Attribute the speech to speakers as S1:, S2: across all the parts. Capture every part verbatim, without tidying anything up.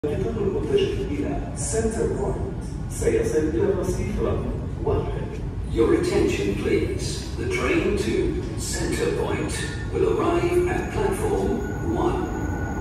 S1: القطار المتجه إلى سنتر بوينت سيصل إلى الرصيف رقم واحد.
S2: Your attention please. The train to Center Point will arrive at platform one.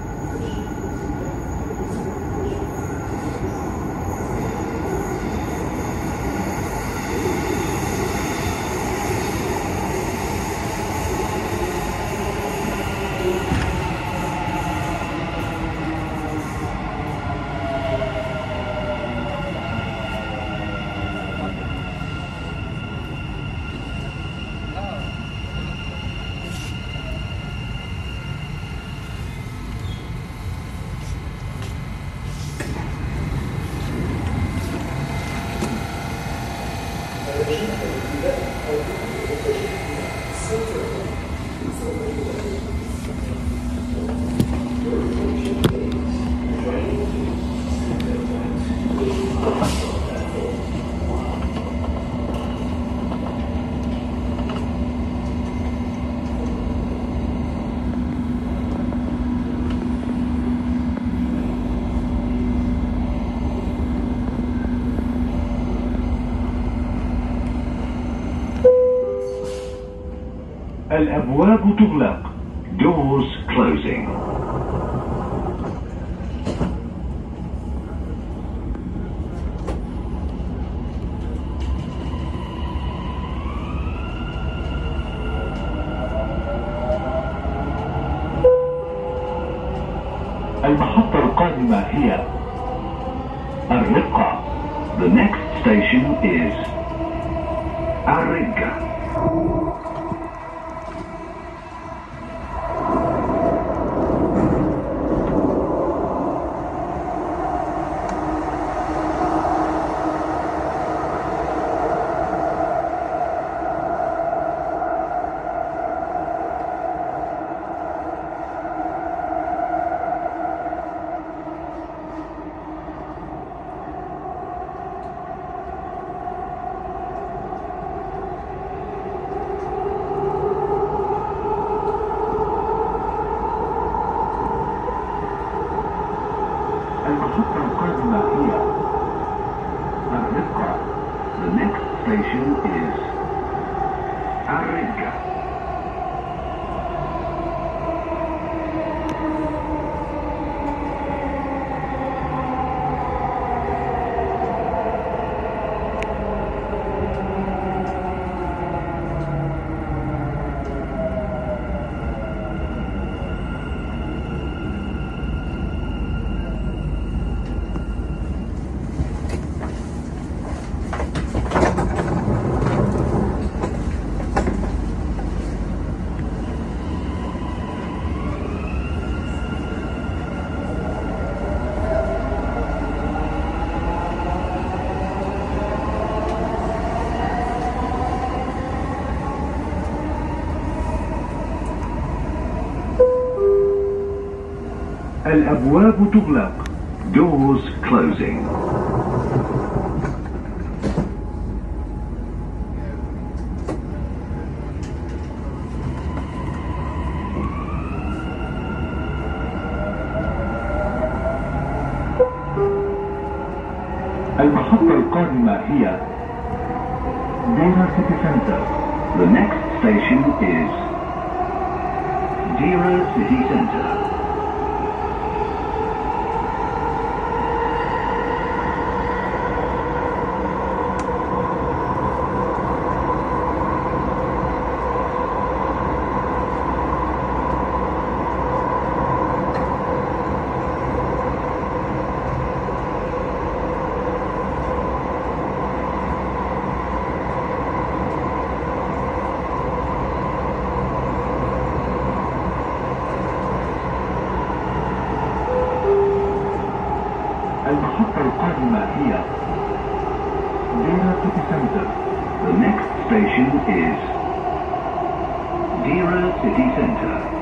S3: الأبواب تغلق. Doors closing. المحطة القادمة هي الرقة. The next station is الرقة. المحطة القادمة هي الرقة. The next station is الرقة. الأبواب تغلق. Doors closing. المحطة القادمة هي Dera City Center. The next station is Dera City Center. المحطة القادمة هي Dera City Center. The next station is Dera City Center.